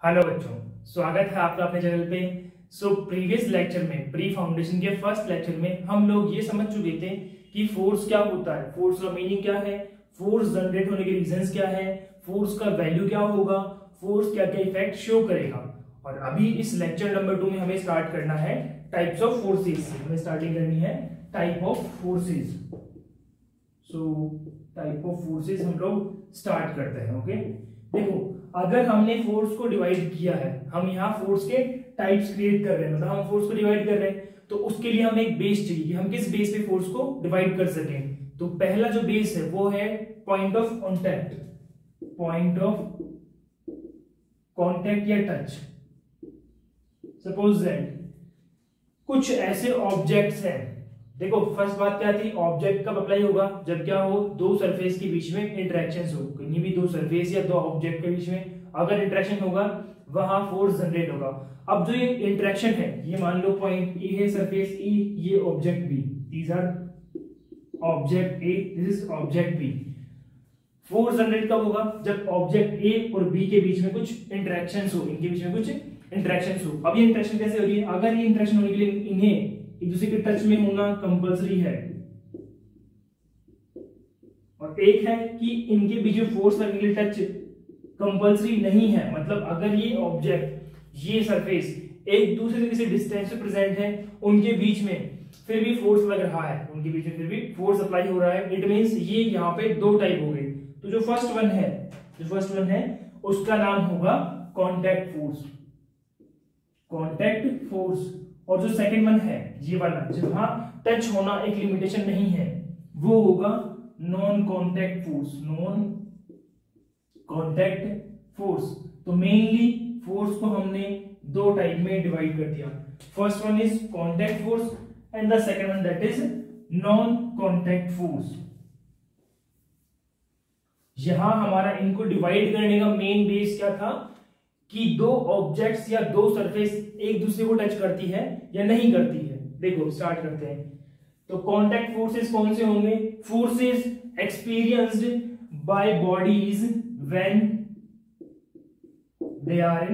Hello बच्चों, स्वागत है आपका अपने चैनल पे। प्रीवियस लेक्चर में, प्री फाउंडेशन के फर्स्ट लेक्चर में हम लोग ये समझ चुके थे कि फोर्स क्या होता है, फोर्स का मीनिंग क्या है, फोर्स जनरेट होने के रीजंस क्या है, फोर्स का वैल्यू क्या होगा, फोर्स क्या क्या इफेक्ट शो करेगा। और अभी इस लेक्चर नंबर 2 में हमें स्टार्ट करना है टाइप्स ऑफ फोर्सेस। हमें स्टार्टिंग करनी है type of forces. Type of forces हम लोग स्टार्ट करते हैं। ओके, देखो, अगर हमने फोर्स को डिवाइड किया है, हम यहाँ फोर्स के टाइप्स क्रिएट कर रहे हैं, मतलब हम फोर्स को डिवाइड कर रहे हैं, तो उसके लिए हमें एक बेस चाहिए कि हम किस बेस पे फोर्स को डिवाइड कर सकें। तो पहला जो बेस है वो है point of contact, point of contact या टच। सपोज दैट कुछ ऐसे ऑब्जेक्ट्स हैं। देखो, फर्स्ट बात क्या थी, ऑब्जेक्ट कब अप्लाई होगा, जब क्या हो, दो सरफेस के बीच में इंटरेक्शन हो, कहीं भी दो सरफेस या दो ऑब्जेक्ट के बीच में अगर इंटरेक्शन होगा वहां फोर्स जनरेट होगा। अब जो ये इंटरेक्शन है, ये मान लो पॉइंट ए है, सरफेस ई, ये object B, these are object A, this is object B. Force generate कब होगा, जब ऑब्जेक्ट ए और बी के बीच में कुछ इंटरेक्शन हो, इनके बीच में कुछ इंटरेक्शन हो। अब ये इंटरेक्शन कैसे हो रही है, अगर ये इंटरेक्शन होने के लिए इन्हें एक दूसरे के टच में होना कंपल्सरी है, और एक है कि इनके बीच में फोर्स लगने के लिए टच कंपल्सरी नहीं है। मतलब अगर ये ऑब्जेक्ट, ये सरफेस एक दूसरे से किसी डिस्टेंस पे प्रेजेंट है, उनके बीच में फिर भी फोर्स लग रहा है, उनके बीच में फिर भी फोर्स अप्लाई हो रहा है, इट मींस ये यहाँ पे दो टाइप हो गए। तो जो फर्स्ट वन है उसका नाम होगा कांटेक्ट फोर्स, कांटेक्ट फोर्स। और जो सेकंड वन है, ये वाला जहां टच होना एक लिमिटेशन नहीं है, वो होगा non contact force, non contact force. तो मेनली फोर्स को हमने दो टाइप में डिवाइड कर दिया। First one is contact force and the second one that is non contact force. यहां हमारा इनको डिवाइड करने का मेन बेस क्या था कि दो ऑब्जेक्ट्स या दो सरफेस एक दूसरे को टच करती है या नहीं करती है। देखो, स्टार्ट करते हैं। तो कांटेक्ट फोर्सेस कौन से होंगे, forces experienced by bodies when they are in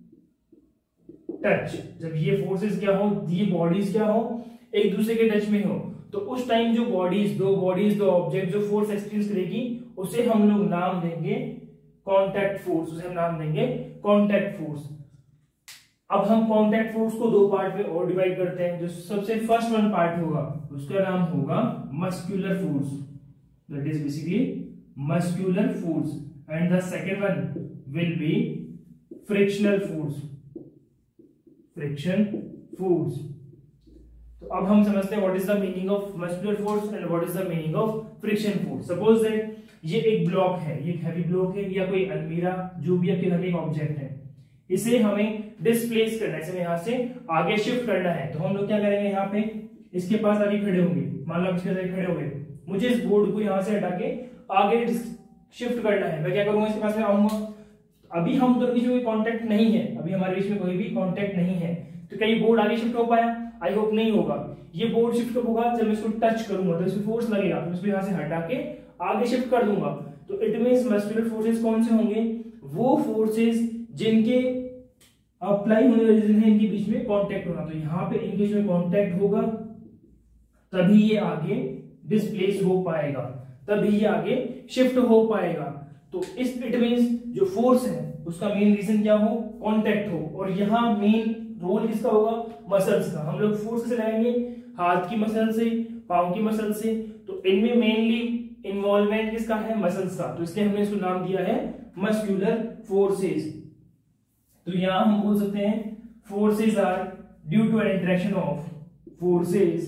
touch. जब ये फोर्सेस क्या हो, ये बॉडीज क्या हो, एक दूसरे के टच में हो, तो उस टाइम जो दो ऑब्जेक्ट जो फोर्स एक्सपीरियंस करेगी, उसे हम लोग नाम देंगे कांटेक्ट फोर्स, उसे हम नाम देंगे कांटेक्ट फोर्स। अब हम कांटेक्ट फोर्स को दो पार्ट में और डिवाइड करते हैं। जो सबसे फर्स्ट वन पार्ट होगा उसका नाम होगा muscular force, that is basically muscular force, and the second one will be frictional force, friction force. तो अब हम समझते हैं what is the meaning of muscular force and what is the meaning of friction force. Suppose that ये एक block है, ये heavy block है, या कोई अलमीरा, जो भी आपके घर में एक ऑब्जेक्ट है, इसे हमें डिस्प्लेस करना है, इसे यहाँ से आगे शिफ्ट करना है। तो हम लोग क्या करेंगे, यहाँ पे इसके पास आगे खड़े होंगे, मान लो इसके आगे खड़े हो गए, मुझे इस बोर्ड को यहाँ से हटा के आगे शिफ्ट करना है। मैं क्या करूंगा, इसके पास में आऊंगा। अभी हम दोनों के बीच में कोई कॉन्टेक्ट नहीं है, अभी हमारे बीच में कोई भी कॉन्टेक्ट नहीं है, तो क्या ये बोर्ड आगे शिफ्ट हो पाया? आई होप नहीं होगा। ये बोर्ड शिफ्ट कब होगा, जब मैं इसको टच करूंगा तो इसमें फोर्स लगेगा, तो इसको यहाँ से हटा के आगे शिफ्ट कर दूंगा। तो इट मींस मस्कुलर फोर्सेस कौन से होंगे, वो फोर्सेस जिनके अप्लाई होने वाले रीजन है इनके बीच में कांटेक्ट होना। तो यहाँ पे इनके बीच में कांटेक्ट होगा, तभी ये आगे डिस्प्लेस हो पाएगा, तभी ये आगे शिफ्ट हो पाएगा। तो इस इट मींस जो फोर्स है उसका मेन रीजन क्या हो, कांटेक्ट हो। और यहाँ मेन रोल किसका होगा, मसल्स का। हम लोग फोर्स से लगाएंगे, हाथ की मसल से, पांव की मसल से, तो इनमें मेनली इन्वॉल्वमेंट किसका है, मसल्स का। तो इसलिए हमने इसको नाम दिया है मस्कुलर फोर्सेस। तो यहां हम बोल सकते हैं forces are due to an interaction of, forces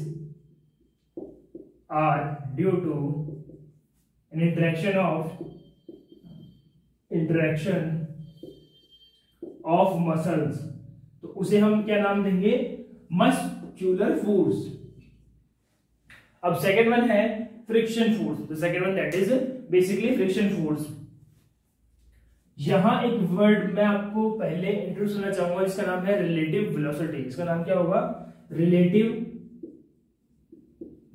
are due to an interaction of muscles. तो उसे हम क्या नाम देंगे, मस्कुलर फोर्स। अब सेकंड वन है friction force. The second one that is basically friction force. यहां एक वर्ड मैं आपको पहले इंट्रोड्यूस करना चाहूंगा, इसका नाम है रिलेटिव वेलोसिटी। इसका नाम क्या होगा, रिलेटिव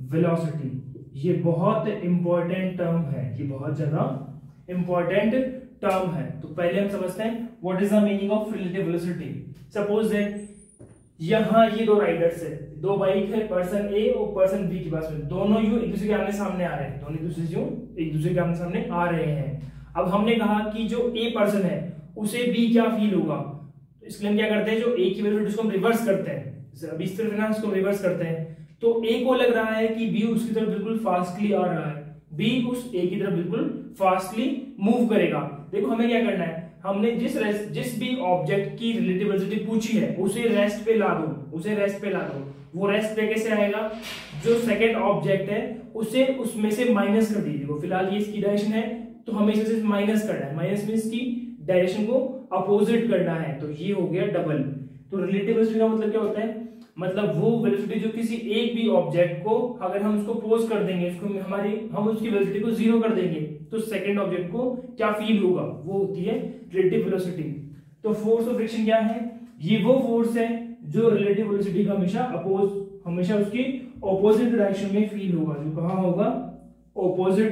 वेलोसिटी। ये बहुत इंपॉर्टेंट टर्म है, ये बहुत ज्यादा इंपॉर्टेंट टर्म है। तो पहले हम समझते हैं what is the meaning of relative velocity. Suppose that यहाँ ये दो राइडर्स है, दो बाइक है, पर्सन ए और पर्सन बी के पास में, दोनों यू एक दूसरे के आमने सामने आ रहे हैं, दोनों एक दूसरे के आमने सामने आ रहे हैं। अब हमने कहा कि जो ए पर्सन है उसे बी क्या फील होगा, तो इसके लिए हम क्या करते हैं, जो ए की वेलोसिटी उसको हम रिवर्स करते हैं, अब इस तरफ ना उसको रिवर्स करते हैं, तो ए को लग रहा है कि बी उसकी तरफ बिल्कुल फास्टली आ रहा है, बी उस ए की तरफ बिल्कुल फास्टली मूव करेगा। देखो हमें क्या करना है, हमने जिस भी ऑब्जेक्ट की रिलेटिव वेलोसिटी पूछी है उसे रेस्ट पे ला दो, उसे रेस्ट पे ला दो। वो रेस्ट पे कैसे आएगा, जो सेकंड ऑब्जेक्ट है उसे उसमें से माइनस कर दीजिए। फिलहाल ये इसकी डायरेक्शन है तो हमें इसे माइनस करना है, माइनस मींस की डायरेक्शन को अपोजिट करना है, तो ये हो गया डबल। तो रिलेटिव वेलोसिटी का मतलब क्या होता है, मतलब वो वेलोसिटी जो किसी एक भी ऑब्जेक्ट को अगर हम उसको पोज कर देंगे, हम उसकी वेलोसिटी को जीरो कर देंगे, तो सेकंड ऑब्जेक्ट को क्या फील होगा, वो होती है रिलेटिव वेलोसिटी। तो फोर्स ऑफ फ्रिक्शन क्या है, ये वो फोर्स है जो रिलेटिव वेलोसिटी का हमेशा उसकी ऑपोजिट डायरेक्शन में फील होगा। जो कहां होगा, ऑपोजिट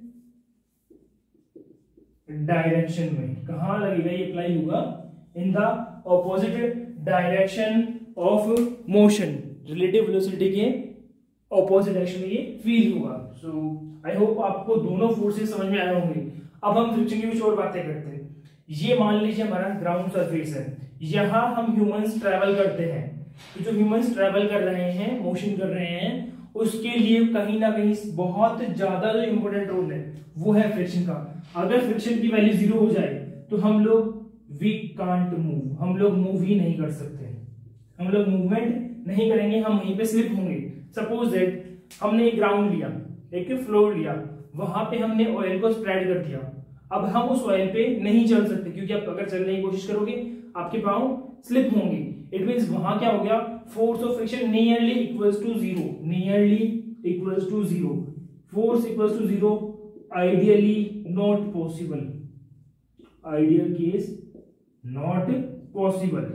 डायरेक्शन में। कहां लगेगा, ये अप्लाई होगा in the opposite direction of motion, relative velocity के ऑपोजिट डायरेक्शन में ये फील होगा। सो आई होप आपको दोनों फोर्सेस समझ में आए होंगे। अब हम फ्रिक्शन की कुछ और बातें करते हैं। ये मान लीजिए हमारा ग्राउंड सरफेस है, यहाँ हम ह्यूमंस ट्रैवल करते हैं, तो जो ह्यूमंस ट्रैवल कर रहे हैं, मोशन कर रहे हैं, उसके लिए कहीं ना कहीं बहुत ज्यादा जो इंपॉर्टेंट रोल है वो है फ्रिक्शन का। अगर फ्रिक्शन की वैल्यू जीरो हो जाए तो हम लोग वी कांट मूव, हम लोग मूव ही नहीं कर सकते, हम लोग मूवमेंट नहीं करेंगे, हम वहीं पे स्लिप होंगे। सपोज दैट हमने एक ग्राउंड लिया, एक फ्लोर लिया, वहां पे हमने ऑयल को स्प्रेड कर दिया, अब हम उस ऑयल पे नहीं चल सकते क्योंकि आप अगर चलने की कोशिश करोगे आपके पांव स्लिप होंगे। इट मींस वहां क्या हो गया, force of friction nearly equals to zero, nearly equals to zero, force equals to zero, ideally not possible, ideal case not possible.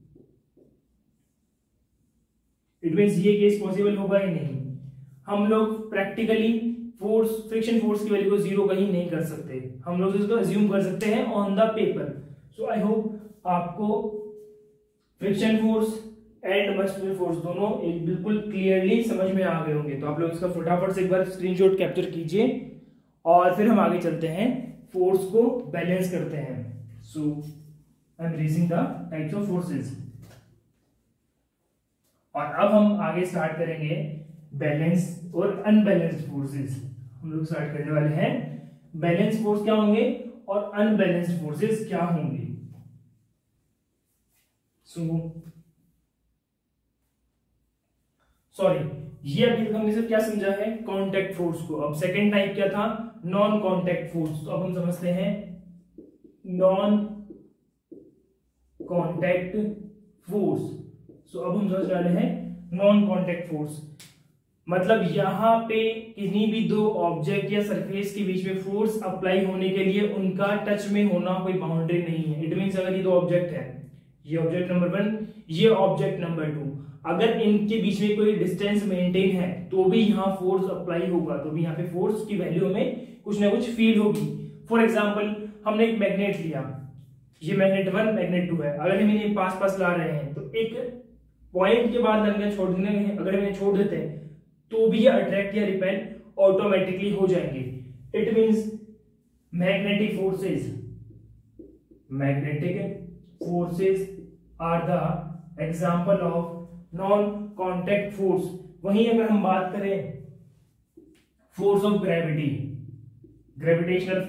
It means ये केस पॉसिबल होगा ही नहीं। हम लोग प्रैक्टिकली फ्रिक्शन फोर्स की वैल्यू को जीरो कहीं नहीं कर सकते, हम लोग इसको अज्यूम कर सकते हैं on the paper. So I hope आपको friction force and muscular force दोनों एक बिल्कुल क्लियरली समझ में आ गए होंगे। तो आप लोग इसका फटाफट से एक बार स्क्रीनशॉट कैप्चर कीजिए और फिर हम आगे चलते हैं, फोर्स को बैलेंस करते हैं। So I am raising the types of forces और अब हम आगे स्टार्ट करेंगे बैलेंस और अनबैलेंस्ड फोर्सेस। हम लोग स्टार्ट करने वाले हैं बैलेंस फोर्स क्या होंगे और अनबैलेंस्ड फोर्सेस क्या होंगे। ये अभी तक हमने सिर्फ क्या समझा है, कांटेक्ट फोर्स को। अब सेकेंड टाइप क्या था, नॉन कांटेक्ट फोर्स। तो अब हम समझते हैं नॉन कांटेक्ट फोर्स। अब हम समझ रहे हैं नॉन कांटेक्ट फोर्स मतलब यहां पे किसी भी दो ऑब्जेक्ट या सरफेस के बीच में फोर्स अप्लाई होने के लिए उनका टच में होना कोई बाउंड्री नहीं है। इट मींस अगर ये दो ऑब्जेक्ट है, ये ऑब्जेक्ट नंबर 1, ये ऑब्जेक्ट नंबर 2, अगर इनके बीच में कोई डिस्टेंस मेंटेन है तो भी यहाँ फोर्स अप्लाई होगा, तो भी यहाँ पे फोर्स की वैल्यू में कुछ ना कुछ फील होगी। फॉर एग्जाम्पल हमने एक मैग्नेट लिया, ये मैग्नेट 1 मैग्नेट 2 है, अगर हम इन्हें पास पास ला रहे हैं तो एक पॉइंट के बाद छोड़ देंगे, अगर हम इन्हें छोड़ देते हैं तो भी ये अट्रैक्ट या रिपेल ऑटोमेटिकली हो जाएंगे। It means magnetic forces are the example of non contact force. वहीं अगर हम बात करें force of gravity, gravitational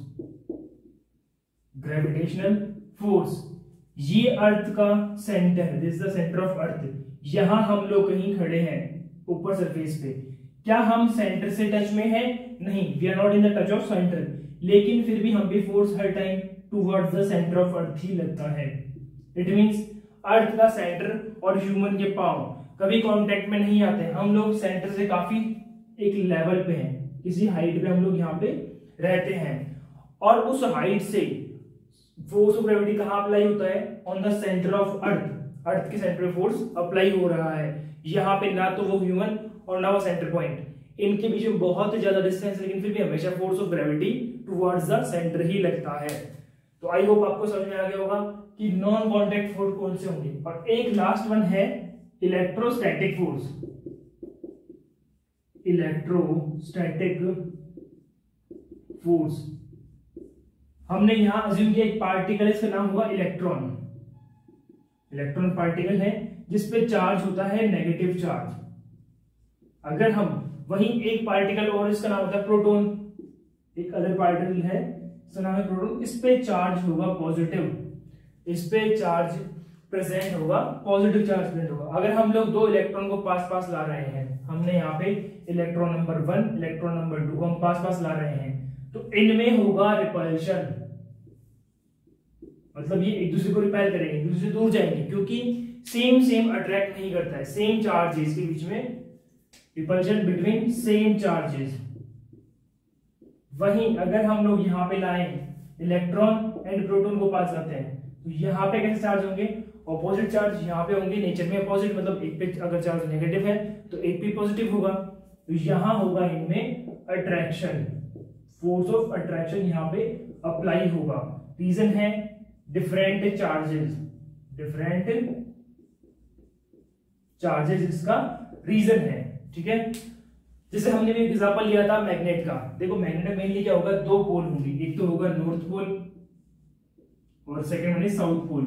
force, ये अर्थ का centre, this is the centre of earth. यहां हम लोग कहीं खड़े हैं ऊपर सरफेस पे, क्या हम सेंटर से टच में हैं? नहीं, we are not in the touch of centre, लेकिन फिर भी हम पे फोर्स हर time towards the centre of earth ही लगता है। इट मींस अर्थ का सेंटर और ह्यूमन के पांव कभी कांटेक्ट में नहीं आते हैं। हम लोग सेंटर से काफी एक लेवल पे हैं, किसी हाइट पे हम लोग यहाँ पे रहते हैं, और उस हाइट से फोर्स ऑफ ग्रेविटी कहाँ अप्लाई होता है? On the centre of earth. Earth के सेंटर पे फोर्स अप्लाई हो रहा है। यहाँ पे ना तो वो ह्यूमन और ना वो सेंटर पॉइंट, इनके बीच में बहुत ज्यादा डिस्टेंस, लेकिन फिर भी हमेशा force of gravity towards the centre ही लगता है। तो आई होप आपको समझ में आ गया होगा कि नॉन कॉन्टैक्ट फोर्स कौन से होंगे। और एक लास्ट वन है इलेक्ट्रोस्टैटिक फोर्स। इलेक्ट्रोस्टैटिक फोर्स, हमने यहां अज्यूम किया एक पार्टिकल, इसका नाम होगा इलेक्ट्रॉन। इलेक्ट्रॉन पार्टिकल है जिसपे चार्ज होता है नेगेटिव चार्ज। अगर हम वहीं एक पार्टिकल और, इसका नाम होता है प्रोटॉन, एक अदर पार्टिकल है इसका नाम है प्रोटॉन, इस पे चार्ज होगा पॉजिटिव, इस पे चार्ज प्रेजेंट होगा, पॉजिटिव चार्ज प्रेजेंट होगा। अगर हम लोग दो इलेक्ट्रॉन को पास पास ला रहे हैं, हमने यहाँ पे इलेक्ट्रॉन नंबर 1 इलेक्ट्रॉन नंबर 2 को हम पास पास ला रहे हैं, तो इनमें होगा रिपल्शन, मतलब ये एक दूसरे को रिपेल करेंगे, एक दूसरे से दूर जाएंगे, क्योंकि सेम अट्रैक्ट नहीं करता है, सेम चार्जेस के बीच में, रिपल्शन बिटवीन सेम चार्जेस। वहीं अगर हम लोग यहाँ पे लाएं इलेक्ट्रॉन एंड प्रोटॉन को पास लाते हैं, तो यहाँ पे कैसे चार्ज होंगे, ऑपोजिट चार्ज यहाँ पे होंगे, नेचर में अपोजिट, मतलब एक पे अगर चार्ज नेगेटिव है तो एक पे पॉजिटिव होगा, तो यहाँ होगा इनमें अट्रैक्शन, फोर्स ऑफ अट्रैक्शन यहाँ पे अप्लाई होगा। रीजन है डिफरेंट चार्जेस इसका रीजन है, ठीक है। जैसे हमने भी एग्जांपल लिया था मैग्नेट का, देखो मैग्नेट में मेनली क्या होगा, दो पोल होंगे, एक तो होगा नॉर्थ पोल और second one is south pole.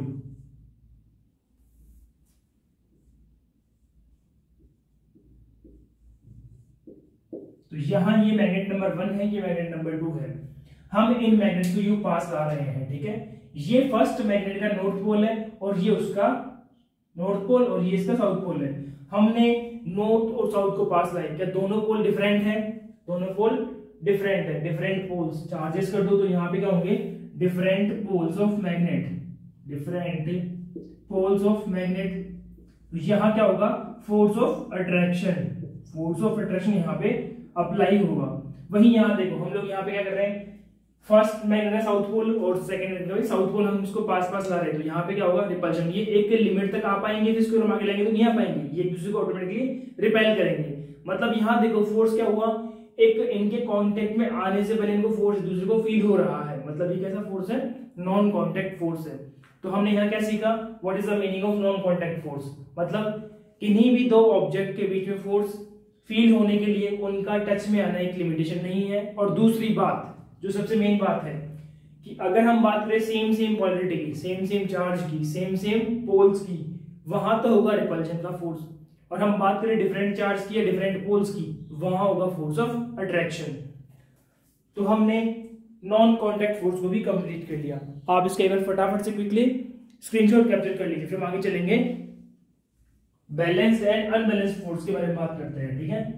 तो यहां ये मैग्नेट नंबर 1 है, ये मैग्नेट नंबर 2 है, हम इन मैग्नेट को यू पास ला रहे हैं, ठीक है। ये फर्स्ट मैग्नेट का नॉर्थ पोल है और ये उसका नॉर्थ पोल और ये इसका साउथ पोल है। हमने नॉर्थ और साउथ को पास लाए, क्या दोनों पोल डिफरेंट है, दोनों पोल डिफरेंट है, डिफरेंट पोल्स चार्जेस कर दो तो यहाँ पे क्या होंगे, different poles of magnet, different poles of magnet. यहाँ क्या होगा, force of attraction, force of attraction यहाँ पे अप्लाई होगा। वहीं यहाँ देखो हम लोग यहाँ पे क्या कर रहे हैं, फर्स्ट मैग्नेट है साउथ पोल और सेकंड मैग्नेट साउथ पोल, हम इसको पास पास ला रहे हैं, तो यहाँ पे क्या होगा, रिपल्शन। ये एक लिमिट तक आ पाएंगे, फिर इसको हम आगे लाएंगे तो नहीं आ पाएंगे, ये एक दूसरे को ऑटोमेटिकली रिपेल करेंगे। मतलब यहाँ देखो फोर्स क्या हुआ, एक इनके कांटेक्ट में आने से पहले इनको फोर्स एक दूसरे को फील हो रहा है, मतलब ये कैसा फोर्स है, नॉन कांटेक्ट फोर्स है। तो हमने यहाँ क्या सीखा, what is the meaning of non contact force, मतलब किन्हीं भी दो ऑब्जेक्ट के बीच में फोर्स फील होने के लिए उनका टच में आना एक लिमिटेशन नहीं है। और दूसरी बात जो सबसे मेन बात है कि अगर हम बात करें सेम पॉलरिटी की, सेम चार्ज की, सेम पोल्स की, वहां तो होगा रिपल्शन का फोर्स, और हम बात करें डिफरेंट चार्ज की या डिफरेंट पोल्स की, वहां होगा फोर्स ऑफ अट्रैक्शन। तो हमने नॉन कांटेक्ट फोर्स को भी कंप्लीट कर लिया। आप इसके एक बार फटाफट से क्विकली स्क्रीनशॉट कैप्चर कर लीजिए, फिर हम आगे चलेंगे बैलेंस एंड अनबैलेंस्ड फोर्स के बारे में बात करते हैं, ठीक है।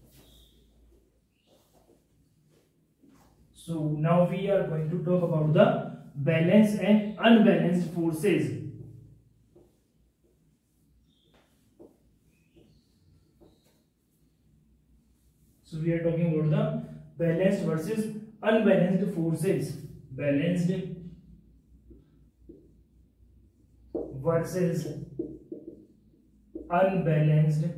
So now we are going to talk about the balanced and unbalanced forces. So we are talking about the balanced versus unbalanced forces. Balanced versus unbalanced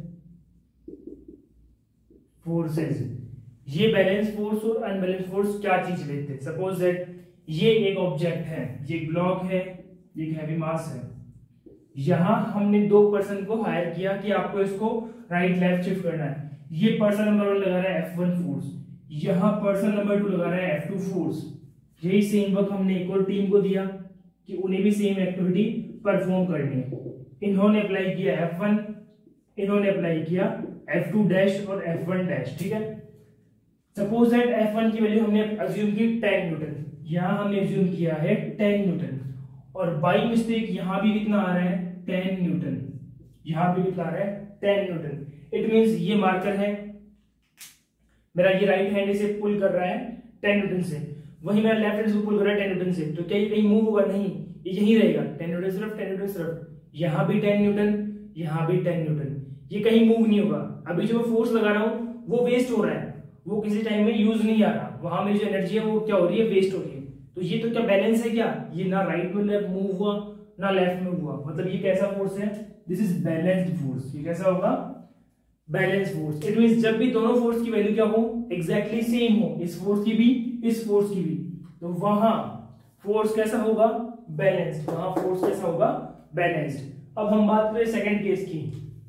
forces. ये balance force और अनबैलेंस फोर्स क्या चीज लेते हैं। Suppose that ये एक object है, ये एक ब्लॉक है, ये एक हैवी मास है, यहां हमने दो पर्सन को हायर किया कि आपको इसको राइट लेफ्ट शिफ्ट करना है। ये पर्सन नंबर 1 लगा रहा है F1 फोर्स, यहां पर्सन नंबर 2 लगा रहा है F2 फोर्स। यही सेम वर्क हमने एक और टीम को दिया कि उन्हें भी सेम एक्टिविटी परफॉर्म करनी है। इन्होंने अप्लाई किया F1, इन्होंने अप्लाई किया F2 डैश और F1 डैश, ठीक है। सपोज दैट F1 की वैल्यू हमने अज्यूम की 10 न्यूटन, यहां हमने अज्यूम किया है 10 न्यूटन, और बाय मिस्टेक यहां भी कितना आ रहा है 10 न्यूटन, यहां भी कितना आ रहा है 10 न्यूटन। इट मींस ये मार्कर है मेरा, ये राइट हैंड से पुल कर रहा है 10 न्यूटन से, वही मेरा लेफ्ट हैंड से पुल कर रहा है 10 न्यूटन से। तो क्या ये कहीं मूव होगा, नहीं, ये यहीं रहेगा, 10 न्यूटन सिर्फ 10 न्यूटन सिर्फ, यहां भी 10 न्यूटन, यहां भी 10 न्यूटन, ये कहीं मूव नहीं होगा। अभी जो मैं फोर्स लगा रहा हूं वो वेस्ट हो रहा है, वो किसी टाइम में यूज नहीं आ रहा, वहां में जो एनर्जी है वो क्या हो रही है, वेस्ट हो रही है। तो ये तो क्या बैलेंस है क्या, ये ना राइट में लेफ्ट मूव हुआ ना लेफ्ट में हुआ, मतलब ये कैसा फोर्स है, दिस इज बैलेंस्ड फोर्स। ये कैसा होगा, बैलेंस फोर्स। इट मींस जब भी दोनों फोर्स की वैल्यू क्या हो, एग्जैक्टली सेम हो, इस फोर्स की भी इस फोर्स की भी, तो वहां फोर्स कैसा होगा, बैलेंस्ड। वहां फोर्स कैसा होगा, बैलेंस्ड। अब हम बात करें सेकंड केस की।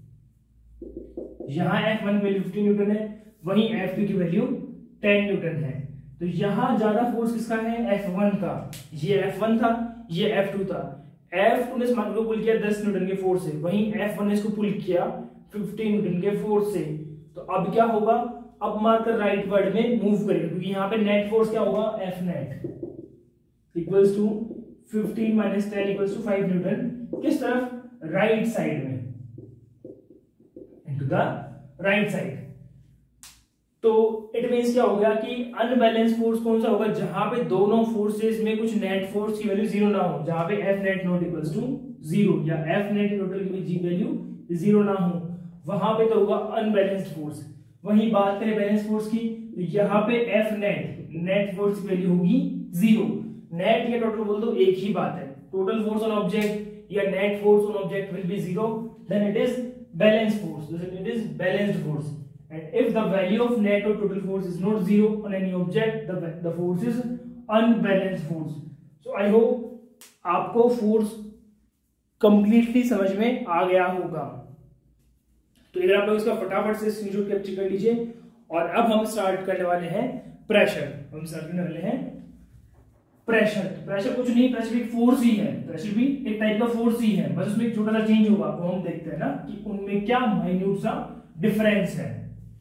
यहां F1 की वैल्यू 15 न्यूटन है, वहीं F2 की वैल्यू 10 न्यूटन है। तो यहां ज्यादा फोर्स किसका है, F1 का। ये F1 था, ये F2 था। F2 ने इस मान को पुल किया 10 न्यूटन के फोर्स से, वहीं F1 ने इसको पुल किया 15 न्यूटन के फोर्स से। तो अब क्या होगा, अब मार्कर राइट वर्ड में मूव करेगा, क्योंकि यहाँ पे नेट फोर्स क्या होगा, F net equals to 15 minus 10 equals to 5 newton. किस तरफ, राइट साइड में, इनटू द राइट साइड। तो इट मींस क्या हो गया कि अनबैलेंस फोर्स कौन सा होगा, जहां पे दोनों फोर्सेस में कुछ नेट फोर्स की वैल्यू जीरो ना हो, जहां पे F net not equals to zero या F नेट टोटल की वैल्यू जीरो ना हो, वहां पे तो होगा अनबैलेंस्ड फोर्स। वहीं बात करें बैलेंस फोर्स की, तो यहाँ पे F नेट फोर्स की वैल्यू होगी जीरो। नेट या टोटल बोल दो एक ही बात है, टोटल फोर्स ऑन ऑब्जेक्ट या net force on object will be zero, then it is balance force, it is balanced force. And if the value of net or total force is not zero on any object, the force is unbalanced force. So I hope आपको force completely समझ में आ गया होगा। तो इधर आप लोग इसका फटाफट से स्क्रीनशॉट कैप्चर कर लीजिए। और अब हम स्टार्ट करने वाले हैं प्रेशर। हम स्टार्ट करने वाले हैं प्रेशर। प्रेशर कुछ नहीं, प्रेशर एक फोर्स ही है, प्रेशर भी एक टाइप का फोर्स ही है, बस उसमें एक छोटा सा चेंज होगा। वो हम देखते हैं ना कि उनमें क्या माइन्यूट सा डिफरेंस है।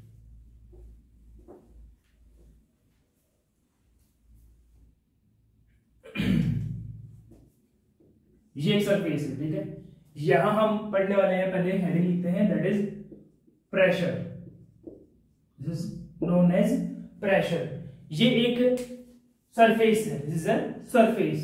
ये एक सरफेस है, ठीक है। यहां हम पढ़ने वाले हैं, पहले हेडिंग लिखते हैं, that is pressure, this is known as pressure. ये एक सरफेस है, this is a surface,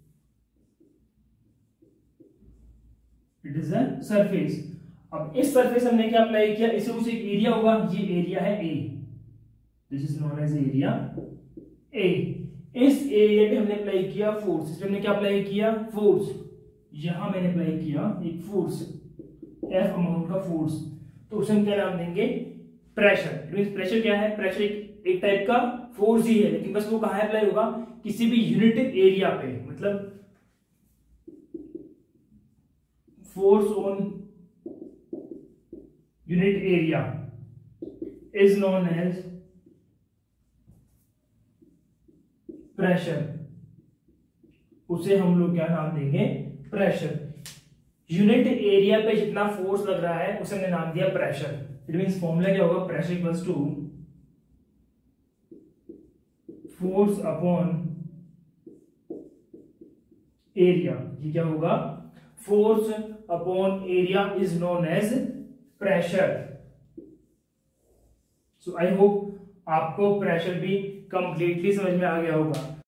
it is a surface. अब इस सरफेस हमने क्या अप्लाई किया, इसे उसे एक एरिया होगा, ये एरिया है A, this is known as area A. इस एरिया पे हमने अप्लाई किया फोर्स, इसमें हमने क्या अप्लाई किया, फोर्स। यहां मैंने अप्लाई किया एक फोर्स, F अमाउंट का फोर्स, तो उसे हम क्या नाम देंगे, प्रेशर। मींस प्रेशर क्या है, प्रेशर एक टाइप का फोर्स ही है, लेकिन बस वो कहां अप्लाई होगा, किसी भी यूनिट एरिया पे, मतलब force on unit area is known as pressure. उसे हम लोग क्या नाम देंगे, प्रेशर। यूनिट एरिया पे जितना फोर्स लग रहा है उसे हमने नाम दिया प्रेशर। इट मींस फॉर्मूला क्या होगा, pressure equals to force upon area. ये क्या होगा, force upon area is known as pressure. So I hope आपको प्रेशर भी कंप्लीटली समझ में आ गया होगा।